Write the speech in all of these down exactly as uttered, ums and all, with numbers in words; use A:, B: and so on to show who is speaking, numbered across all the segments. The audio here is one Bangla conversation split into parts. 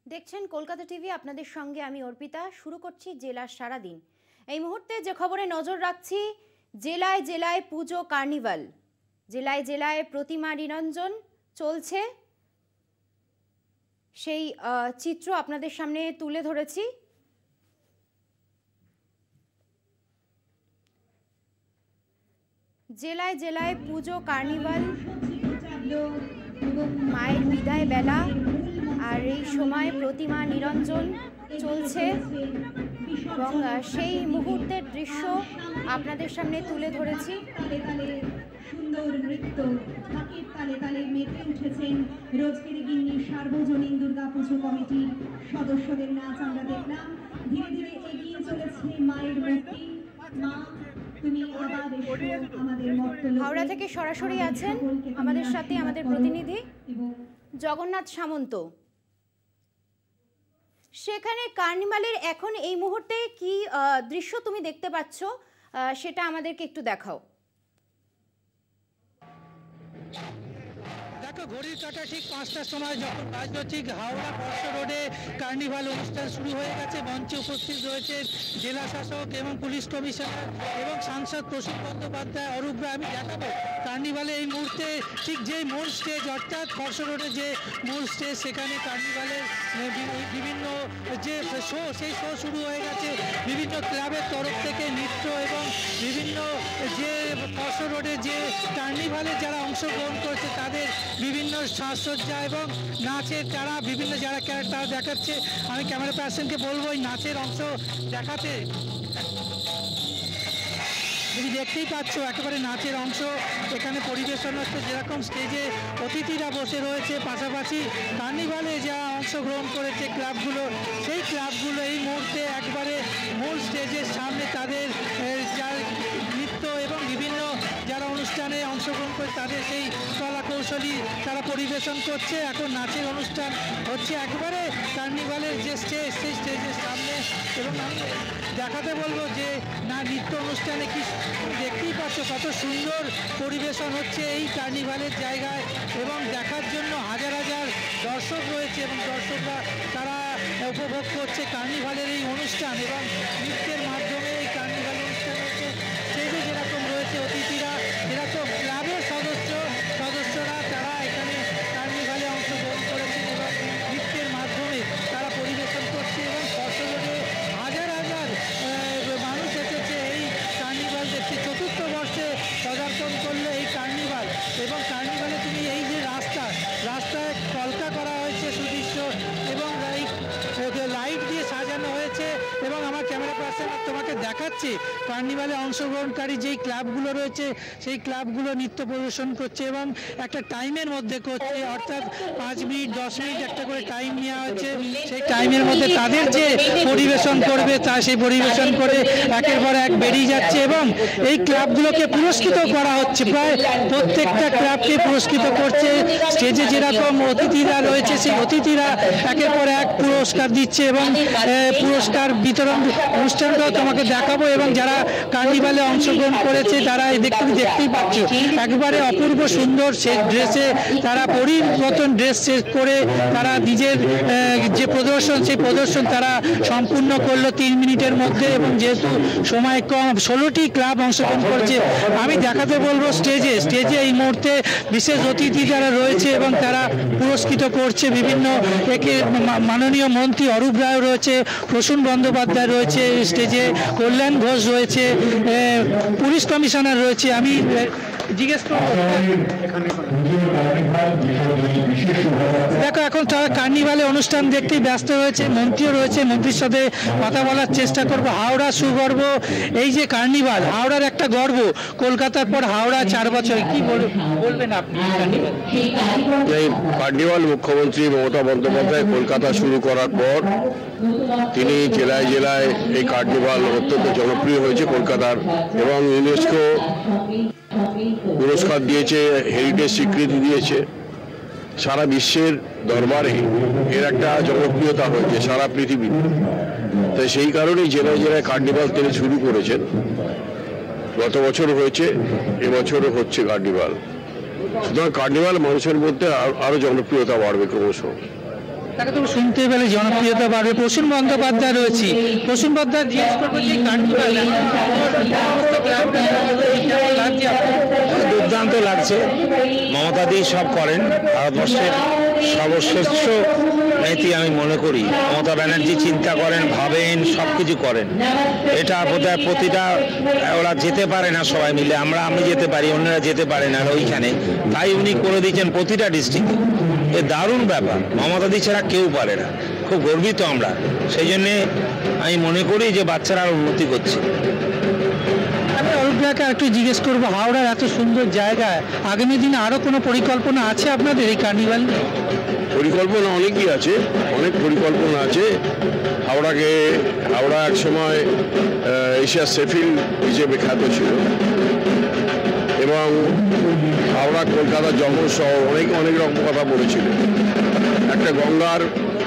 A: দেখছেন কলকাতা টিভি, আপনাদের সঙ্গে আমি অর্পিতা। শুরু করছি জেলার সারাদিন। এই মুহূর্তে যে খবরে নজর রাখছি, জেলায় জেলায় পুজো কার্নিভাল, জেলায় জেলায় প্রতিমা নিরঞ্জন চলছে, সেই চিত্র আপনাদের সামনে তুলে ধরেছি। জেলায় জেলায় পুজো কার্নিভাল, মায়ের বিদায় বেলা, আর এই সময় প্রতিমা নিরঞ্জন চলছে এবং সেই মুহূর্তের দৃশ্য আপনাদের সামনে তুলে ধরেছি।
B: সুন্দর নৃত্য ঢাকের তালে তালে মেতে উঠেছেন রোজকের গিন্নি সার্বজনীন দুর্গাপুজো কমিটির সদস্যদের নাচ আমরা দেখলাম। ধীরে ধীরে এগিয়ে চলেছে মায়ের মূর্তি। মা তুমি আবার এসো আমাদের মর্তলোকে।
A: হাওড়া থেকে সরাসরি আছেন আমাদের সাথে আমাদের প্রতিনিধি জগন্নাথ সামন্ত। সেখানে কার্নিভালের এখন এই মুহূর্তে কি দৃশ্য তুমি দেখতে পাচ্ছ সেটা আমাদেরকে একটু দেখাও।
C: দেখো, ঘড়ির কাঁটা ঠিক পাঁচটার সময় যখন বাজলো, ঠিক হাওড়া বর্ষ রোডে কার্নিভাল অনুষ্ঠান শুরু হয়ে গেছে। মঞ্চে উপস্থিত রয়েছে জেলা শাসক এবং পুলিশ কমিশনার এবং সাংসদ প্রসূন বন্দ্যোপাধ্যায়, অরূপ রায়। আমি দেখাবো কার্নিভালে এই মুহূর্তে ঠিক যে মূল স্টেজ, অর্থাৎ বর্ষ রোডে যে মূল স্টেজ, সেখানে কার্নিভালের বিভিন্ন যে শো, সেই শো শুরু হয়ে গেছে। বিভিন্ন ক্লাবের তরফ থেকে নৃত্য এবং বিভিন্ন যে বর্ষ রোডে যে কার্নিভালে যারা অংশগ্রহণ করছে তাদের বিভিন্ন সাজসজ্জা এবং নাচের যারা বিভিন্ন যারা ক্যারেক্টার দেখাচ্ছে। আমি ক্যামেরা পার্সনকে বলবো এই নাচের অংশ দেখাতে। তুমি দেখতেই পাচ্ছ একেবারে নাচের অংশ এখানে পরিবেশন হচ্ছে। যেরকম স্টেজে অতিথিরা বসে রয়েছে, পাশাপাশি কার্নিভালে যা অংশগ্রহণ করেছে ক্লাবগুলো, সেই ক্লাবগুলো এই মুহূর্তে একবারে মূল স্টেজের সামনে তাদের যা নৃত্য এবং বিভিন্ন যারা অনুষ্ঠানে অংশগ্রহণ করে তাদের সেই কলা কৌশলী তারা পরিবেশন করছে। এখন নাচের অনুষ্ঠান হচ্ছে একবারে কার্নিভালের যে স্টেজ, সেই স্টেজের সামনে। এবং আমি দেখাতে বলবো যে না, নৃত্য অনুষ্ঠানে কি দেখতেই পাচ্ছ কত সুন্দর পরিবেশন হচ্ছে এই কার্নিভালের জায়গায়, এবং দেখার জন্য হাজার হাজার দর্শক রয়েছে এবং দর্শকরা তারা উপভোগ করছে কার্নিভালের এই অনুষ্ঠান। এবং নৃত্যের মাধ্যমে এই কার্নিভাল অনুষ্ঠান হচ্ছে। স্টেজে যেরকম রয়েছে অতিথিরা, যেরকম ক্লাবের সদস্য সদস্যরা তারা এখানে কার্নিভালে অংশগ্রহণ করেছেন এবং নৃত্যের মাধ্যমে তারা পরিবেশন করছে। এবং বর্ষ রোডে হাজার হাজার মানুষ এসেছে এই কার্নিভাল দেখতে। চতুর্থ বর্ষে পদার্পণ করলো এই কার্নিভাল। এবং কার্নিভালে তুমি এই যে রাস্তা রাস্তায় কলকা করা হয়েছে সুদৃশ্য, এবং এই লাইট দিয়ে সাজানো হয়েছে। এবং আমার ক্যামেরা পার্সন তোমাকে দেখাচ্ছি কার্নিভালে অংশগ্রহণকারী যেই ক্লাবগুলো রয়েছে সেই ক্লাবগুলো নৃত্য প্রদর্শন করছে এবং একটা টাইমের মধ্যে করছে, অর্থাৎ পাঁচ মিনিট দশ মিনিট একটা করে টাইম নেওয়া হয়েছে। সেই টাইমের মধ্যে তাদের যে পরিবেশন করবে তা সেই পরিবেশন করে একের পর এক বেরিয়ে যাচ্ছে। এবং এই ক্লাবগুলোকে পুরস্কৃত করা হচ্ছে, প্রায় প্রত্যেকটা ক্লাবকে পুরস্কৃত করছে। স্টেজে যেরকম অতিথিরা রয়েছে সেই অতিথিরা একের পর এক পুরস্কার দিচ্ছে এবং পুরস্কার বিতরণ অনুষ্ঠানটাও তোমাকে দেখাবো। এবং যারা কার্নিভালে অংশগ্রহণ করেছে তারা দেখতে দেখতেই পাচ্ছ একবারে অপূর্ব সুন্দর সে ড্রেসে তারা পরিবর্তন ড্রেস করে তারা নিজের যে প্রদর্শন সেই প্রদর্শন তারা সম্পূর্ণ করলো তিন মিনিটের মধ্যে। এবং যেহেতু সময় কম, ষোলোটি ক্লাব অংশগ্রহণ করেছে। আমি দেখাতে বলবো স্টেজে স্টেজে এই মুহূর্তে বিশেষ অতিথি যারা রয়েছে এবং তারা পুরস্কৃত করছে বিভিন্ন একে। মাননীয় মন্ত্রী অরূপ রায় রয়েছে, প্রসূন বন্দ্যোপাধ্যায় রয়েছে স্টেজে, কল্যাণ ঘোষ রয়েছে, পুলিশ কমিশনার রয়েছে। আমি জিজ্ঞেস করবো, দেখো এখন তারা কার্নিভালে অনুষ্ঠান দেখতেই ব্যস্ত রয়েছে, মন্ত্রীও রয়েছে, মন্ত্রীর সাথে কথা বলার চেষ্টা করব। হাওড়া সুগর্ব এই যে কার্নিভাল, হাওড়ার একটা গর্ব, কলকাতার পর হাওড়া চার বছর, কি বলবেন আপনি?
D: এই কার্নিভাল মুখ্যমন্ত্রী মমতা বন্দ্যোপাধ্যায় কলকাতা শুরু করার পর তিনি জেলায় জেলায় এই কার্নিভাল অত্যন্ত জনপ্রিয় হয়েছে কলকাতার, এবং ইউনেস্কো পুরস্কার দিয়েছে, হেরিটেজ স্বীকৃতি দিয়েছে। সারা বিশ্বের দরবারে এর একটা জনপ্রিয়তা হয়েছে সারা পৃথিবী। তাই সেই কারণেই জেলায় জেলায় কার্নিভাল তিনি শুরু করেছেন। গত বছর হয়েছে, এবছরও হচ্ছে কার্নিভাল। সুতরাং কার্নিভাল মানুষের মধ্যে আরো জনপ্রিয়তা বাড়বে ক্রমশ।
C: তাকে তো শুনতে পেলে জনপ্রিয়তা বাড়বে। প্রসূন বন্দ্যোপাধ্যায় রয়েছে, প্রসূন বন্দ্যোপাধ্যায় জিজ্ঞেস করবো যে কার্নিভাল
E: দুর্দান্ত লাগছে। মমতাদি সব করেন, ভারতবর্ষের সর্বশ্রেষ্ঠ নেত্রী আমি মনে করি। মমতা ব্যানার্জি চিন্তা করেন, ভাবেন, সব কিছু করেন। এটা বোধহয় প্রতিটা, ওরা যেতে পারে না সবাই মিলে, আমরা আমি যেতে পারি, অন্যরা যেতে পারে না ওইখানে, তাই উনি করে দিয়েছেন প্রতিটা ডিস্ট্রিক্টে। এ দারুণ ব্যাপার, মমতাদি ছাড়া কেউ পারে না। খুব গর্বিত আমরা, সেই জন্যে আমি মনে করি যে বাচ্চারা আর উন্নতি করছে।
C: আমি অরূপদাকে একটু জিজ্ঞেস করবো, হাওড়ার এত সুন্দর জায়গায় আগামী দিনে আরও কোনো পরিকল্পনা আছে আপনাদের এই কার্নিভাল?
D: পরিকল্পনা অনেকই আছে, অনেক পরিকল্পনা আছে। হাওড়াকে, হাওড়া এক সময় এশিয়ার সেফিল হিসেবে খ্যাত ছিল এবং হাওড়া কলকাতা জঙ্গল শহর, অনেক অনেক রকম কথা বলেছিল। একটা গঙ্গার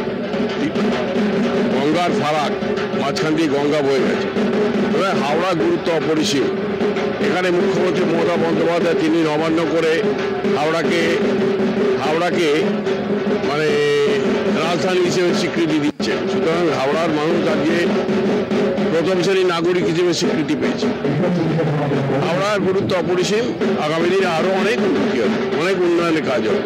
D: গঙ্গার ফারাক, মাঝখান দিয়ে গঙ্গা বয়ে গেছে। হাওড়া গুরুত্ব অপরিসীম। এখানে মুখ্যমন্ত্রী মমতা বন্দ্যোপাধ্যায় তিনি নবান্ন করে হাওড়াকে হাওড়াকে মানে রাজধানী হিসেবে স্বীকৃতি দিচ্ছে। সুতরাং হাওড়ার মানুষ আজকে প্রথম শ্রেণীর নাগরিক হিসেবে স্বীকৃতি পেয়েছে। হাওড়ার গুরুত্ব অপরিসীম। আগামী দিনে আরও অনেক উন্নতি হবে, অনেক উন্নয়নের কাজ হবে।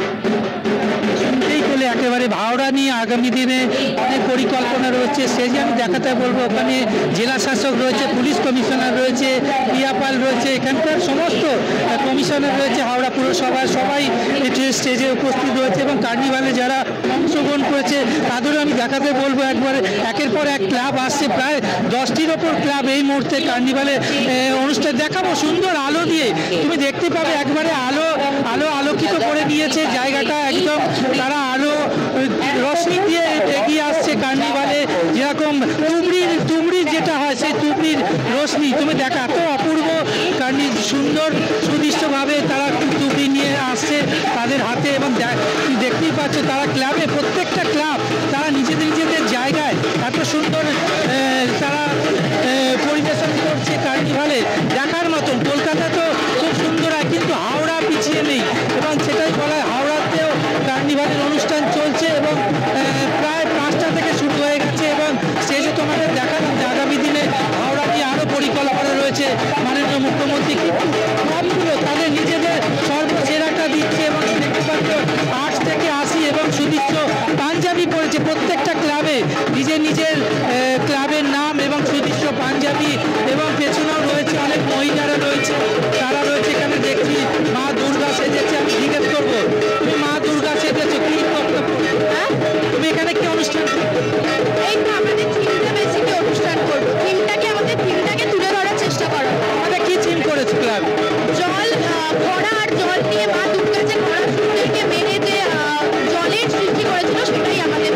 C: এই বলে একেবারে হাওড়া নিয়ে আগামী দিনে অনেক পরিকল্পনা রয়েছে, সেই যে আমি দেখাতে বলবো। ওখানে জেলা শাসক রয়েছে, পুলিশ কমিশনার রয়েছে, পিয়াপাল রয়েছে, এখানকার সমস্ত কমিশনার রয়েছে, হাওড়া পুরসভার সবাই স্টেজে উপস্থিত রয়েছে এবং কার্নিভালে যারা অংশগ্রহণ করেছে তাদেরও আমি দেখাতে বলবো। একবারে একের পর এক ক্লাব আসছে, প্রায় দশটির ওপর ক্লাব এই মুহূর্তে কার্নিভালে অনুষ্ঠান দেখাবো সুন্দর আলো দিয়ে। তুমি দেখতে পাবে একবারে আলো আলো আলোকিত করে দিয়েছে জায়গাটা একদম। তারা আলো রশ্মি দিয়ে এগিয়ে আসছে কার্নিভালে, যেরকম তুবড়ির তুবড়ির যেটা হয় সেই তুবড়ির রশ্মি তুমি দেখা, এত অপূর্ব কার্নি সুন্দর সুদৃষ্টভাবে তারা তুবড়ি নিয়ে আসছে তাদের হাতে। এবং দেখতেই পাচ্ছ তারা ক্লাবে, প্রত্যেকটা ক্লাব তারা নিজেদের নিজেদের জায়গায় এত সুন্দর তারা পরিবেশন করছে কার্নিভালে, দেখার মতন। কলকাতা তো খুব সুন্দর হয়, কিন্তু হাওড়া পিছিয়ে নেই এবং সেটাই বলা হয়। হাওড়াতেও কার্নিভালের অনুষ্ঠান চলছে এবং প্রায় পাঁচটা থেকে শুরু হয়ে গেছে এবং স্টেজে তোমাদের দেখালাম যে আগামী দিনে হাওড়া নিয়ে আরও পরিকল্পনা রয়েছে মাননীয় মুখ্যমন্ত্রী। কিন্তু সবগুলো তাদের নিজেদের সর্বসেরাটা দিচ্ছে এবং দেখতে পাচ্ছ আর্টস থেকে আসি এবং সুদৃশ্য পাঞ্জাবি পড়েছে প্রত্যেকটা ক্লাবে, নিজের নিজের ক্লাবের নাম এবং সুদৃশ্য পাঞ্জাবি। এবং পেছনেও রয়েছে অনেক মহিলারা রয়েছে, তারা রয়েছে এখানে। দেখছি মা দুর্গা সেজেছে, আমি জিজ্ঞেস করবো তুমি মা দুর্গা সেজেছো, কি বক্তব্য? হ্যাঁ, তুমি এখানে কি অনুষ্ঠান?
F: এই তো আমাদের থিমটা বেসিকে অনুষ্ঠান করবো, থিমটাকে আমাদের থিমটাকে তুলে ধরার চেষ্টা করো।
C: আমাদের কি থিম করেছো ক্লাব?
F: জল, খরা আর জল নিয়ে মা দুর্গা যে খরা সূর্যকে মেরে যে জলের সৃষ্টি করেছিল সেটাই আমাদের।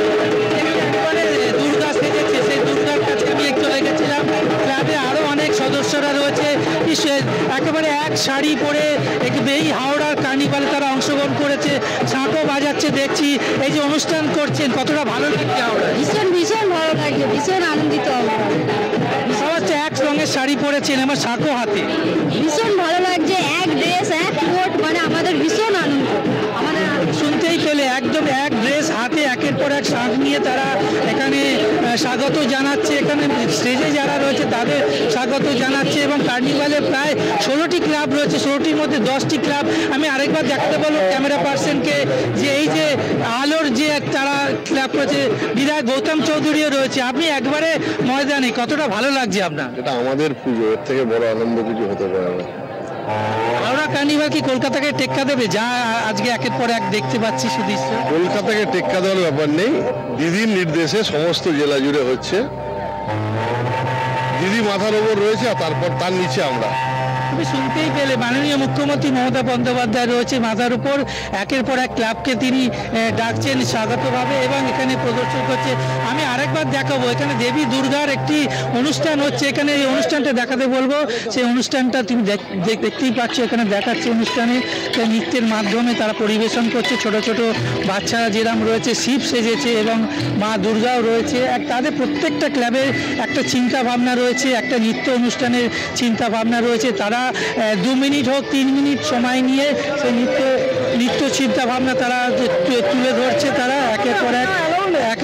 C: দুর্গা সেজেছে, সেই দুর্গার কাছে আমি একটু লেগেছিলাম। ক্লাবে আরও অনেক সদস্যরা রয়েছে, একেবারে এক শাড়ি পরে এই হাওড়ার কার্নিভালে তারা অংশগ্রহণ করেছে, শাঁখও বাজাচ্ছে দেখছি। এই যে অনুষ্ঠান করছেন কতটা ভালো লাগছে হাওড়া?
F: ভীষণ ভীষণ ভালো লাগছে, ভীষণ আনন্দিত আমরা।
C: সবাই এক রঙের শাড়ি পরেছেন, আমার শাঁখও হাতে।
F: ভীষণ ভালো লাগছে, এক ড্রেস এক কোট, মানে আমাদের ভীষণ আনন্দ। আমাদের
C: শুনতেই পেলে একদম এক ড্রেস হাতে একের পর এক শাঁখ নিয়ে তারা এখানে স্বাগত জানাচ্ছে। এখানে স্টেজে যারা রয়েছে তাদের স্বাগত জানাচ্ছে এবং কার্নিভালে প্রায় ষোলোটি ক্লাব রয়েছে, ষোলোটির মধ্যে দশটি ক্লাব। আমি আরেকবার দেখাতে বলবো ক্যামেরা পার্সনকে যে এই যে আলোর যে তারা ক্লাব রয়েছে, বিধায়ক গৌতম চৌধুরীও রয়েছে। আপনি একবারে ময়দানে, কতটা ভালো লাগছে আপনার?
D: এটা আমাদের পুজো, এর থেকে বড় আনন্দ কিছু হতে পারে না।
C: হাওড়া কার্নিভাল কি কলকাতাকে টেক্কা দেবে, যা আজকে একের পর এক দেখতে পাচ্ছি সুদৃশ্য?
D: কলকাতাকে টেক্কা দেওয়ার ব্যাপার নেই, দিদির নির্দেশে সমস্ত জেলা জুড়ে হচ্ছে। দিদি মাথার ওপর রয়েছে আর তারপর তার নিচে আমরা।
C: তুমি শুনতেই পেলে মাননীয় মুখ্যমন্ত্রী মমতা বন্দ্যোপাধ্যায় রয়েছে মাথার উপর, একের পর এক ক্লাবকে তিনি ডাকছেন স্বাগতভাবে এবং এখানে প্রদর্শন করছে। আমি আরেকবার দেখাবো, এখানে দেবী দুর্গার একটি অনুষ্ঠান হচ্ছে, এখানে এই অনুষ্ঠানটা দেখাতে বলবো। সেই অনুষ্ঠানটা তুমি দেখতেই পাচ্ছ, এখানে দেখাচ্ছে অনুষ্ঠানে নৃত্যের মাধ্যমে তারা পরিবেশন করছে। ছোট ছোট বাচ্চারা যেরকম রয়েছে শিব সেজেছে এবং মা দুর্গাও রয়েছে। এক তাদের প্রত্যেকটা ক্লাবের একটা চিন্তা ভাবনা রয়েছে, একটা নৃত্য অনুষ্ঠানের চিন্তা ভাবনা রয়েছে। তারা দু মিনিট হোক তিন মিনিট সময় নিয়ে সেই নৃত্য নৃত্য চিন্তা ভাবনা তারা তুলে ধরছে। তারা একের পর এক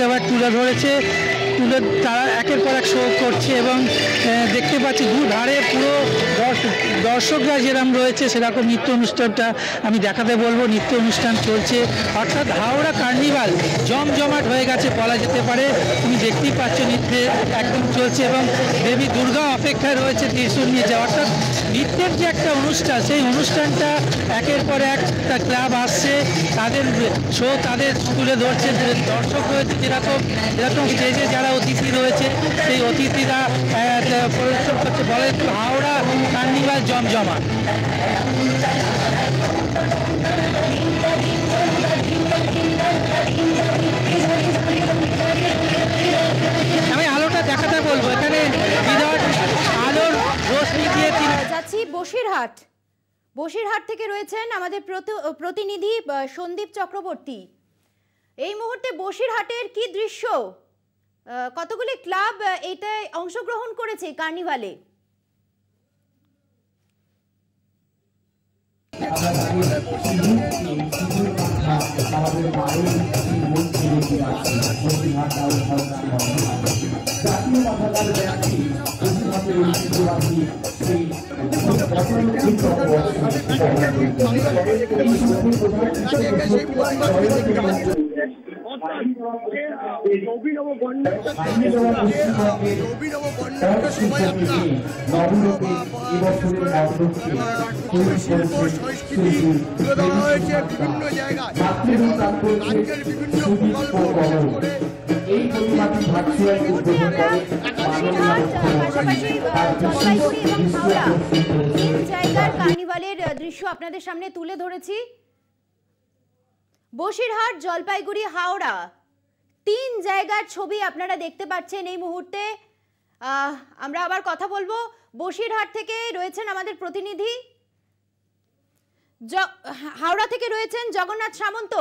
C: একেবারে তুলে ধরেছে, তুলে তারা একের পর এক শো করছে এবং দেখতে পাচ্ছি দু ধারে পুরো দর্শকরা যেরকম রয়েছে সেরকম নৃত্য অনুষ্ঠানটা আমি দেখাতে বলবো। নৃত্য অনুষ্ঠান চলছে, অর্থাৎ হাওড়া কার্নিভাল জমজমাট হয়ে গেছে বলা যেতে পারে। তুমি দেখতেই পাচ্ছ নৃত্যে একদম চলছে এবং দেবী দুর্গা অপেক্ষায় রয়েছে ত্রিশূল নিয়ে যাওয়া। অর্থাৎ নৃত্যের যে একটা অনুষ্ঠান, সেই অনুষ্ঠানটা একের পর একটা ক্লাব আসছে, তাদের শো তাদের তুলে ধরছে। দর্শক রয়েছে যেরকম যেরকম স্টেজে যারা অতিথি রয়েছে সেই অতিথিরা পরিদর্শন করছে। বলে একটু হাওড়া কার্নিভাল জমজমা। আমি আলোটা দেখাতে বলবো, এখানে আলোর রোশনি দিয়ে
A: যাচ্ছি বসিরহাট। বসিরহাট থেকে রয়েছেন আমাদের প্রতিনিধি সন্দীপ চক্রবর্তী। এই মুহূর্তে বসিরহাটের কি দৃশ্য, কতগুলি ক্লাব এইটায় অংশগ্রহণ করেছে কার্নিভালে।
G: অভিনব শোভাযাত্রা সংস্কৃতি তুলে দেওয়া হয়েছে বিভিন্ন জায়গায় এবং রাজ্যের বিভিন্ন প্রকল্প বিশেষ করে
A: এই প্রতিমাটি ভার্চুয়াল উদ্বোধন করে তিন জায়গার কার্নিভালের দৃশ্য আপনাদের সামনে তুলে ধরেছি। বসিরহাট, জলপাইগুড়ি, হাওড়া তিন জায়গার ছবি আপনারা দেখতে পাচ্ছেন এই মুহূর্তে। আমরা আবার কথা বলবো। বসিরহাট থেকে রয়েছেন আমাদের প্রতিনিধি, হাওড়া থেকে রয়েছেন জগন্নাথ সামন্ত।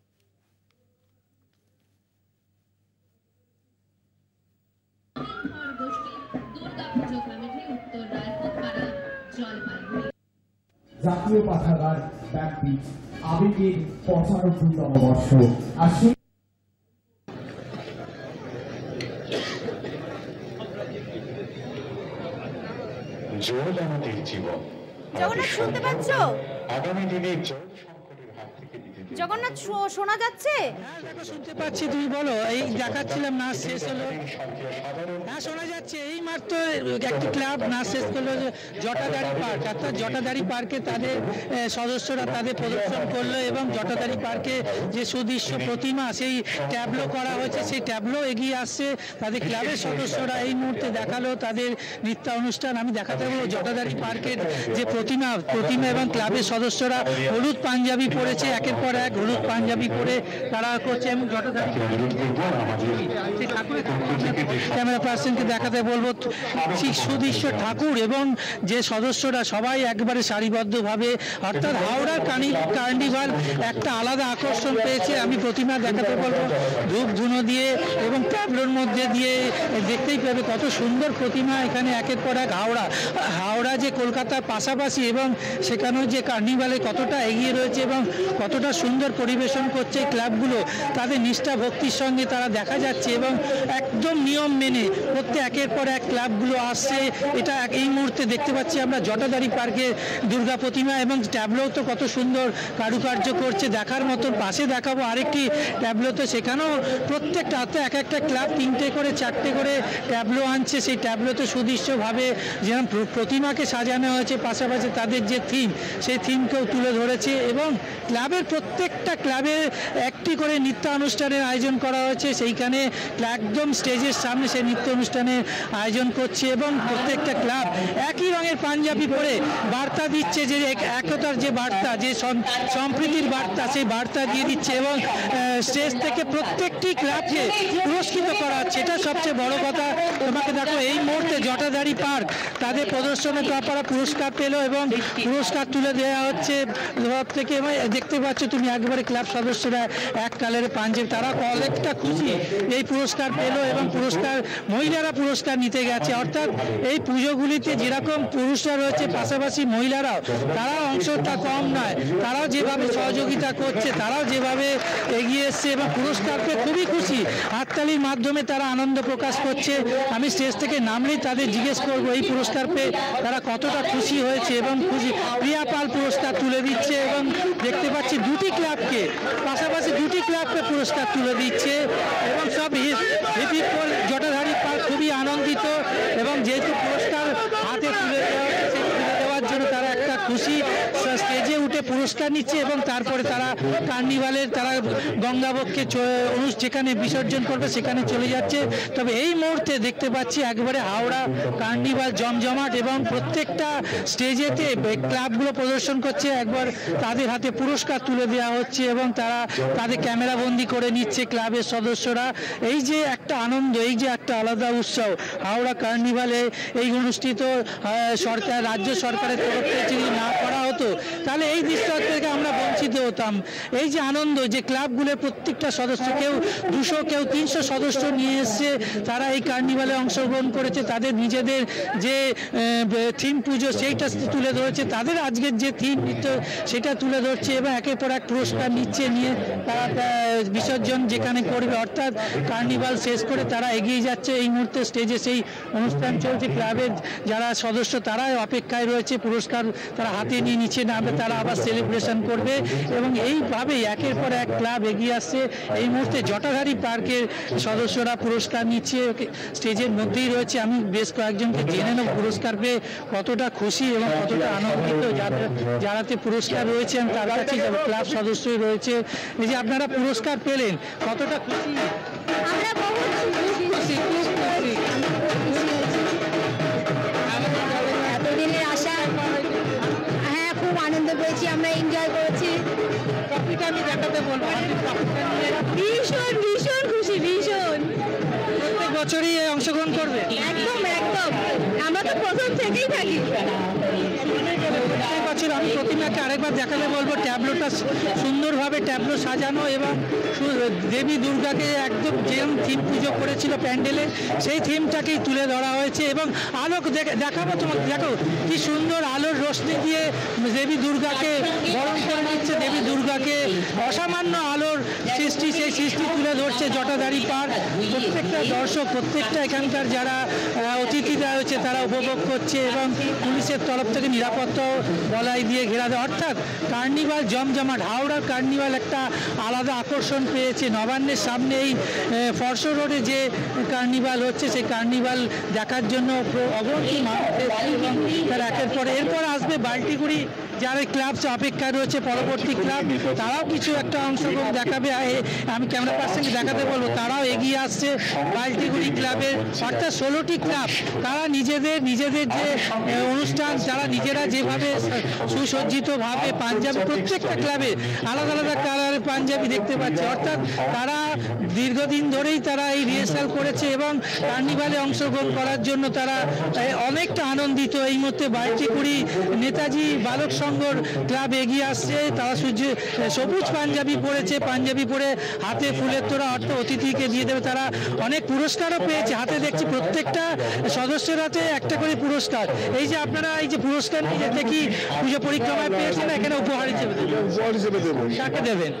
H: জাতীয় পাঠাগার ব্যাংকটি আবেগের পঁচানব্বইতম বর্ষ আর সেই
I: জল আমাদের জীবন।
A: জগন্নাথ শুনতে পাচ্ছ?
I: আগামী দিনে জল সংকটের হাত থেকে
A: জগন্নাথ শোনা যাচ্ছে?
C: হ্যাঁ দেখো শুনতে পাচ্ছি, তুমি বলো। এই দেখাচ্ছিলাম নাচ শেষ হলো, হ্যাঁ শোনা যাচ্ছে। এই মাত্র একটি ক্লাব নাচ শেষ করলো, জটাধারী পার্ক, অর্থাৎ জটাধারী পার্কে তাদের সদস্যরা তাদের প্রদর্শন করলো এবং জটাধারী পার্কে যে সুদৃশ্য প্রতিমা সেই ট্যাবলো করা হয়েছে, সেই ট্যাবলো এগিয়ে আসছে। তাদের ক্লাবের সদস্যরা এই মুহূর্তে দেখালো তাদের নৃত্য অনুষ্ঠান। আমি দেখাতে বলবো জটাধারী পার্কের যে প্রতিমা প্রতিমা এবং ক্লাবের সদস্যরা হলুদ পাঞ্জাবি পরেছে, একের পর এক হলুদ পাঞ্জাবি পরে তারা করছে এবং জটাধারী ক্যামেরা পার্সনকে দেখাতে বলবো ঠিক সুদৃশ্য ঠাকুর এবং যে সদস্যরা সবাই একবারে সারিবদ্ধভাবে, অর্থাৎ হাওড়ার কার্নিভাল একটা আলাদা আকর্ষণ পেয়েছে। আমি প্রতিমা দেখাতে বলবো ধূপ ধুনো দিয়ে এবং ট্যাবলোর মধ্যে দিয়ে দেখতেই পাবে কত সুন্দর প্রতিমা এখানে একের পর এক। হাওড়া হাওড়া যে কলকাতার পাশাপাশি এবং সেখানেও যে কার্নিভালে কতটা এগিয়ে রয়েছে এবং কতটা সুন্দর পরিবেশন করছে ক্লাবগুলো, তাদের নিষ্ঠা ভক্তির সঙ্গে তারা দেখা যাচ্ছে এবং একদম নিয়ম মেনে প্রত্যেক একের পর এক ক্লাবগুলো আসছে। এটা এই মুহূর্তে দেখতে পাচ্ছি আমরা জটাধারী পার্কে দুর্গা প্রতিমা এবং ট্যাবলো তো কত সুন্দর কারুকার্য করছে দেখার মতন। পাশে দেখাবো আরেকটি ট্যাবলো, তো সেখানেও প্রত্যেকটা এক একটা ক্লাব তিনটে করে চারটে করে ট্যাবলো আনছে। সেই ট্যাবলোতে সুদৃশ্যভাবে যেরকম প্রতিমাকে সাজানো হয়েছে, পাশাপাশি তাদের যে থিম সেই থিমকেও তুলে ধরেছে এবং ক্লাবের প্রত্যেকটা ক্লাবে একটি করে নৃত্য অনুষ্ঠানের আয়োজন করা হয়েছে। সেইখানে একদম স্টেজের সামনে সেই নৃত্য অনুষ্ঠানের আয়োজন করছে এবং প্রত্যেকটা ক্লাব একই রঙের পাঞ্জাবি পরে বার্তা দিচ্ছে যে একতার যে বার্তা, যে সম্প্রীতির বার্তা, সেই বার্তা দিয়ে দিচ্ছে এবং স্টেজ থেকে প্রত্যেকটি ক্লাবকে পুরস্কৃত করা হচ্ছে। এটা সবচেয়ে বড় কথা। তোমাকে দেখো এই মুহূর্তে জটাধারী পার্ক তাদের প্রদর্শনের তারপরে পুরস্কার পেল এবং পুরস্কার তুলে দেওয়া হচ্ছে থেকে। দেখতে পাচ্ছ তুমি একবারে ক্লাব সদস্যরা এক কালের পাঞ্জাবি, তারা অনেকটা খুশি এই পুরস্কার পেল এবং পুরস্কার মহিলারা পুরস্কার নিতে গেছে। অর্থাৎ এই পুজোগুলিতে যেরকম পুরুষরা রয়েছে পাশাপাশি মহিলারাও, তারাও অংশটা কম নয়, তারাও যেভাবে সহযোগিতা করছে, তারাও যেভাবে এগিয়ে এসছে এবং পুরস্কার পেয়ে খুবই খুশি হাততালির মাধ্যমে তারা আনন্দ প্রকাশ করছে। আমি স্টেজ থেকে নামলেই তাদের জিজ্ঞেস করব এই পুরস্কার পেয়ে তারা কতটা খুশি হয়েছে এবং খুশি। প্রিয়া পাল পুরস্কার তুলে দিচ্ছে এবং দেখতে পাচ্ছি দুটি ক্লাবকে পাশাপাশি দুটি ক্লাবকে পুরস্কার তুলে দিচ্ছে এবং সব হিপি জটাধারী পাল খুবই আনন্দিত এবং যেহেতু পুরস্কার হাতে তুলে দেওয়া হচ্ছে তুলে দেওয়ার জন্য তারা একটা খুশি। স্টেজে উঠে পুরস্কার নিচ্ছে এবং তারপরে তারা কার্নিভালের তারা গঙ্গাবক্ষে যেখানে বিসর্জন করবে সেখানে চলে যাচ্ছে। তবে এই মুহূর্তে দেখতে পাচ্ছি একবারে হাওড়া কার্নিভাল জমজমাট এবং প্রত্যেকটা স্টেজেতে ক্লাবগুলো প্রদর্শন করছে, একবার তাদের হাতে পুরস্কার তুলে দেওয়া হচ্ছে এবং তারা তাদের ক্যামেরাবন্দি করে নিচ্ছে ক্লাবের সদস্যরা। এই যে একটা আনন্দ, এই যে একটা আলাদা উৎসব হাওড়া কার্নিভালে এই অনুষ্ঠিত সরকার রাজ্য সরকারের তরফ থেকে যদি না করা হতো তাহলে এই দৃশ্য থেকে আমরা বঞ্চিত হতাম। এই যে আনন্দ যে ক্লাবগুলোর প্রত্যেকটা সদস্য কেউ দুশো কেউ তিনশো সদস্য নিয়ে এসছে, তারা এই কার্নিভালে অংশগ্রহণ করেছে, তাদের নিজেদের যে থিম পুজো সেইটা তুলে ধরেছে, তাদের আজকের যে থিম নৃত্য সেটা তুলে ধরছে এবং একের পর এক পুরস্কার নিচ্ছে, নিয়ে তারা বিসর্জন যেখানে করবে অর্থাৎ কার্নিভাল শেষ করে তারা এগিয়ে যাচ্ছে। এই মুহূর্তে স্টেজে সেই অনুষ্ঠান চলছে, ক্লাবের যারা সদস্য তারা অপেক্ষায় রয়েছে, পুরস্কার তারা হাতে নিয়ে নিচ্ছে নামবে, তারা আবার সেলিব্রেশন করবে এবং এইভাবেই একের পর এক ক্লাব এগিয়ে আসছে। এই মুহূর্তে জটাধারী পার্কের সদস্যরা পুরস্কার নিচ্ছে, স্টেজের মধ্যেই রয়েছে। আমি বেশ কয়েকজনকে জেনে নেব পুরস্কার পেয়ে কতটা খুশি এবং কতটা আনন্দিত যাদের যারাতে পুরস্কার রয়েছে তার কাছে ক্লাব সদস্যই রয়েছে। এই যে আপনারা পুরস্কার পেলেন কতটা খুশি?
F: আমরা বহুত খুশি, খুশি, খুব খুশি। এতদিনের আশা, হ্যাঁ খুব আনন্দ পেয়েছি, আমরা এনজয় করেছি।
C: ট্রফিটা আমি দেখাতে বলবো,
F: ভীষণ ভীষণ খুশি, ভীষণ।
C: প্রত্যেক বছরই অংশগ্রহণ করবে?
F: একদম একদম, আমরা তো প্রথম থেকেই থাকি।
C: প্রত্যেক বছর আমি প্রতিমাকে আরেকবার দেখাতে বলবো, ট্যাবলোটা সুন্দরভাবে ট্যাবলো সাজানো এবং দেবী দুর্গাকে একদম যেরকম থিম পুজো করেছিল প্যান্ডেলে সেই থিমটাকেই তুলে ধরা হয়েছে এবং আলোক দেখাবো তোমাকে, দেখো কি সুন্দর আলোর রোশনি দিয়ে দেবী দুর্গাকে বরণ করে নিচ্ছে। দেবী দুর্গাকে অসামান্য আলোর সৃষ্টি, সেই সৃষ্টি তুলে ধরছে জটাধারী পার্ক। প্রত্যেকটা দর্শক, প্রত্যেকটা এখানকার যারা অতিথিরা রয়েছে তারা উপভোগ করছে এবং পুলিশের তরফ থেকে নিরাপত্তা বলাই দিয়ে ঘেরা দেয়। অর্থাৎ কার্নিভাল জমজমাট, হাওড়ার কার্নিভাল একটা আলাদা আকর্ষণ পেয়েছে। নবান্নের সামনে এই ফরশো রোডে যে কার্নিভাল হচ্ছে সেই কার্নিভাল দেখার জন্য অগণিত মানুষ এবং তার একের পরে এরপর আসবে বাল্টিগুড়ি যারা ক্লাব অপেক্ষায় রয়েছে পরবর্তী ক্লাব, তারাও কিছু একটা অংশগ্রহণ দেখাবে। আমি ক্যামেরা পার্সনকে দেখাতে বলবো তারাও এগিয়ে আসছে বাল্টিগুড়ি ক্লাবের, অর্থাৎ ষোলোটি ক্লাব তারা নিজেদের নিজেদের যে অনুষ্ঠান যারা নিজেরা যেভাবে সুসজ্জিতভাবে পাঞ্জাবি, প্রত্যেকটা ক্লাবে আলাদা আলাদা কালারের পাঞ্জাবি দেখতে পাচ্ছি। অর্থাৎ তারা দীর্ঘদিন ধরেই তারা এই রিহার্সাল করেছে এবং কার্নিভালে অংশগ্রহণ করার জন্য তারা অনেকটা আনন্দিত। এই মুহূর্তে বাল্টিগুড়ি নেতাজি বালক সংঘর ক্লাব এগিয়ে আসছে, তারা সূর্য সবুজ পাঞ্জাবি পরেছে, পাঞ্জাবি পরে হাতে ফুলের তোড়া অর্থ অতিথিকে দিয়ে দেবে। তারা অনেক পুরস্কারও পেয়েছে, হাতে দেখছি প্রত্যেকটা সদস্যের হাতে একটা করে পুরস্কার। এই যে আপনারা এই যে পুরস্কার নিয়ে যেতে কি পুজো পরিক্রমায় পেয়েছেন, এখানে উপহার হিসেবে
D: উপহার হিসেবে দেবো,
C: কাকে দেবেন?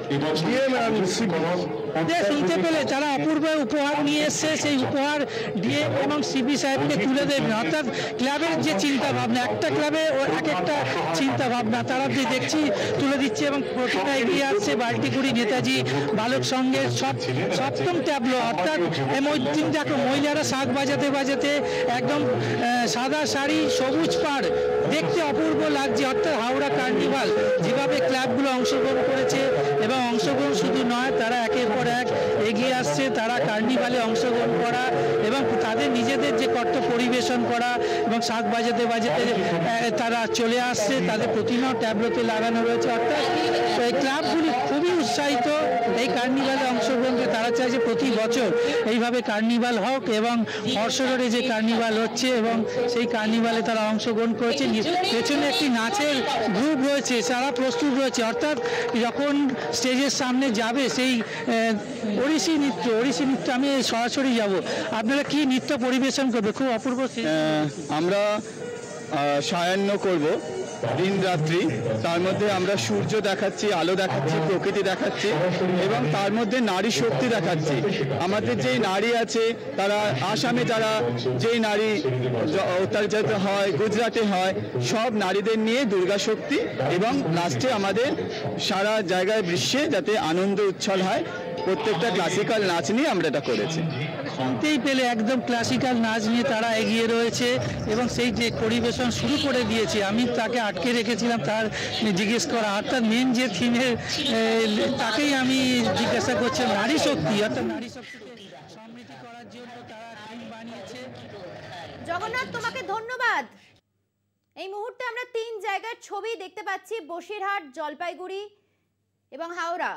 D: দিয়ে
C: শুনতে পেলে তারা অপূর্ব উপহার নিয়ে এসছে, সেই উপহার দিয়ে এবং সিপি সাহেবকে তুলে দেবেন। অর্থাৎ ক্লাবের যে চিন্তা ভাবনা, একটা ক্লাবে এক একটা চিন্তা ভাবনা তারা যে দেখছি তুলে দিচ্ছে এবং প্রথমে এগিয়ে আসছে বাল্টিগুড়ি নেতাজি বালক সংঘের সব সপ্তম ট্যাবলো। অর্থাৎ দেখো মহিলারা শাক বাজাতে বাজাতে একদম সাদা শাড়ি সবুজ পাড় দেখতে অপূর্ব লাগছে। অর্থাৎ হাওড়া কার্নিভাল যেভাবে ক্লাবগুলো অংশগ্রহণ করেছে এবং অংশগ্রহণ শুধু নয়, তারা একের পর এক এগিয়ে আসছে, তারা কার্নিভালে অংশগ্রহণ করা এবং তাদের নিজেদের যে কর্তব্য পরিবেশন করা এবং শাক বাজাতে বাজাতে তারা চলে আসছে, তাদের প্রতিমা ট্যাবলোতে লাগানো রয়েছে। অর্থাৎ এই ক্লাবগুলি খুবই উৎসাহিত এই কার্নিভালে অংশগ্রহণকে। তারা চায় যে প্রতি বছর এইভাবে কার্নিভাল হোক এবং ফরশো রোডে যে কার্নিভাল হচ্ছে এবং সেই কার্নিভালে তারা অংশগ্রহণ করেছে। পেছনে একটি নাচের গ্রুপ রয়েছে, তারা প্রস্তুত রয়েছে। অর্থাৎ যখন স্টেজের সামনে যাবে সেই ওড়িশি নৃত্য, ওড়িশি নৃত্য আমি সরাসরি যাব, আপনারা কি নৃত্য পরিবেশন করবে? খুব অপূর্ব।
J: আমরা সায়ান্ন করব দিন রাত্রি, তার মধ্যে আমরা সূর্য দেখাচ্ছি, আলো দেখাচ্ছি, প্রকৃতি দেখাচ্ছি এবং তার মধ্যে নারী শক্তি দেখাচ্ছি। আমাদের যেই নারী আছে তারা আসামে যারা যেই নারী অত্যাচারিত হয়, গুজরাটে হয়, সব নারীদের নিয়ে দুর্গা শক্তি এবং লাস্টে আমাদের সারা জায়গায় বিশ্বে যাতে আনন্দ উচ্ছল হয় প্রত্যেকটা ক্লাসিক্যাল নাচ নিয়ে আমরা এটা করেছি।
C: শুনতেই পেলে একদম ক্লাসিক্যাল নাচ নিয়ে তারা এগিয়ে রয়েছে এবং সেই যে পরিবেশন শুরু করে দিয়েছে। আমি তাকে আটকে রেখেছিলাম তার জিজ্ঞেস করা, অর্থাৎ মেন যে থিমের তাকেই আমি জিজ্ঞাসা করছি। নারী শক্তি, অর্থাৎ নারী শক্তিকে সমৃদ্ধি করার জন্য তারা থিম বানিয়েছে।
A: জগন্নাথ, তোমাকে ধন্যবাদ। এই মুহূর্তে আমরা তিন জায়গার ছবি দেখতে পাচ্ছি, বসিরহাট, জলপাইগুড়ি এবং হাওড়া।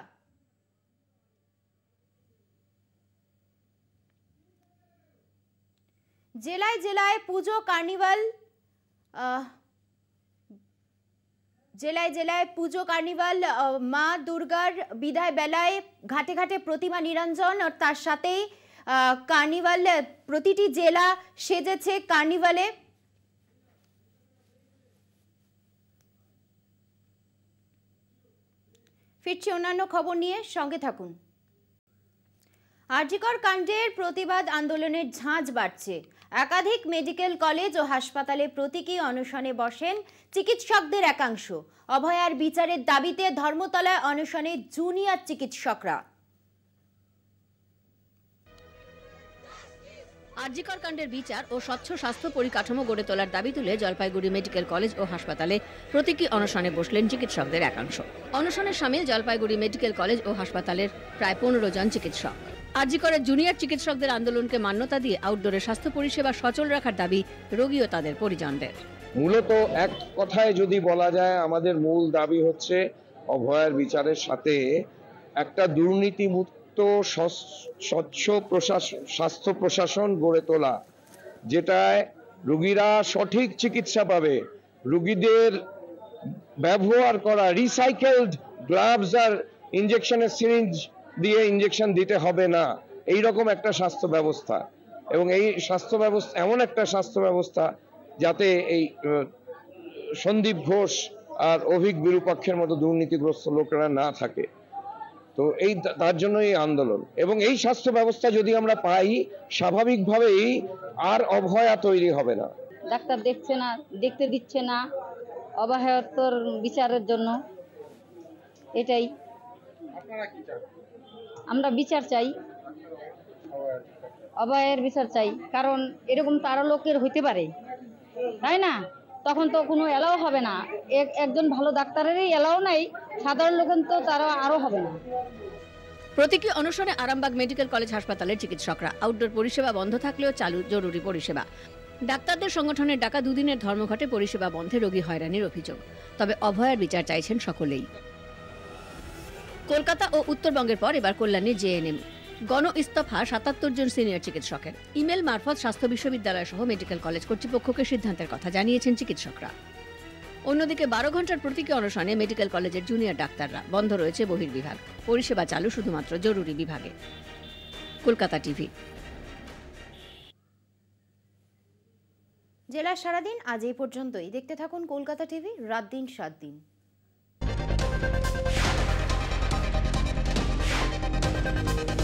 A: জেলায় জেলায় পুজো, কার্নিভাল, জেলায় জেলায় পুজো, কার্নিভাল, মা দুর্গার বিদায় বেলায় ঘাটে ঘাটে প্রতিমা নিরঞ্জন, আর তার সাথেই কার্নিভাল। প্রতিটি জেলা সেজেছে কার্নিভালে। ফিরছি অন্যান্য খবর নিয়ে, সঙ্গে থাকুন। আরজিকর কাণ্ডের প্রতিবাদ আন্দোলনের ঝাঁজ বাড়ছে। একাধিক মেডিকেল কলেজ ও হাসপাতালে প্রতীকী অনশনে বসেন চিকিৎসকদের একাংশ। অভয়ার বিচারের দাবিতে ধর্মতলায় অনশনে জুনিয়র চিকিৎসকরা।
K: আরজিকর কাণ্ডের বিচার ও স্বচ্ছ স্বাস্থ্য পরিকাঠামো গড়ে তোলার দাবি তুলে জলপাইগুড়ি মেডিকেল কলেজ ও হাসপাতালে প্রতীকী অনশনে বসলেন চিকিৎসকদের একাংশ। অনশনে সামিল জলপাইগুড়ি মেডিকেল কলেজ ও হাসপাতালের প্রায় পনেরো জন চিকিৎসক। আরজিকরের জুনিয়র চিকিৎসকদের আন্দোলনকে মান্যতা দিয়ে আউটডোরে স্বাস্থ্য পরিষেবা সচল রাখার দাবি রোগী ও তাদের পরিজনদের।
L: মূলত এক কথায় যদি বলা যায়, আমাদের মূল দাবি হচ্ছে অভয়ার বিচারের সাথে একটা দুর্নীতিমুক্ত স্বচ্ছ প্রশাসন, স্বাস্থ্য প্রশাসন গড়ে তোলা, যেটায় রোগীরা সঠিক চিকিৎসা পাবে, রোগীদের ব্যবহার করা রিসাইকেলড গ্লাভস আর ইনজেকশনের সিরিঞ্জ দিয়ে ইনজেকশন দিতে হবে না, এই রকম একটা স্বাস্থ্য ব্যবস্থা। এবং এই স্বাস্থ্য ব্যবস্থা এমন একটা স্বাস্থ্য ব্যবস্থা যাতে এই সন্দীপ ঘোষ আর অভিক বিরূপাক্ষের মতো দুর্নীতিগ্রস্ত লোকেরা না থাকে। তো এই তার জন্য এই আন্দোলন। এবং এই স্বাস্থ্য ব্যবস্থা যদি আমরা পাই, স্বাভাবিকভাবেই আর অভয়া তৈরি হবে না।
M: ডাক্তার দেখছে না, দেখতে দিচ্ছে না, অভয়ার বিচারের জন্য। এটাই আমরা বিচার চাই, অভয়ের বিচার চাই। কারণ এরকম তারা লোকের হইতে পারে, তাই না? তখন তো কোনো এলাও হবে না। একজন ভালো ডাক্তারেরই এলাও নাই, সাধারণ লোকের তো তারা আরো হবে না।
K: প্রতীকী অনশনে আরামবাগ মেডিকেল কলেজ হাসপাতালের চিকিৎসকরা। আউটডোর পরিষেবা বন্ধ থাকলেও চালু জরুরি পরিষেবা। ডাক্তারদের সংগঠনের ডাকা দুদিনের ধর্মঘটে পরিষেবা বন্ধে রোগী হয়রানির অভিযোগ। তবে অভয়ার বিচার চাইছেন সকলেই। কলকাতা ও উত্তরবঙ্গের পর এবার কল্যাণী জেএনএম। গণ ইস্তফা সাতাত্তর জন সিনিয়র চিকিৎসকের। ইমেল মারফত স্বাস্থ্য বিশ্ববিদ্যালয় সহ মেডিকেল কলেজ কর্তৃপক্ষকে সিদ্ধান্তের কথা জানিয়েছেন চিকিৎসকরা। অন্যদিকে বারো ঘন্টার প্রতীকী অনশনে মেডিকেল কলেজের জুনিয়র ডাক্তাররা। বন্ধ রয়েছে বহির্বিভাগ, পরিষেবা চালু শুধুমাত্র জরুরি বিভাগে। কলকাতা টিভি।
A: জেলা সারাদিন আজ এই পর্যন্তই। দেখতে থাকুন কলকাতা টিভি, রাত দিন সাত দিন।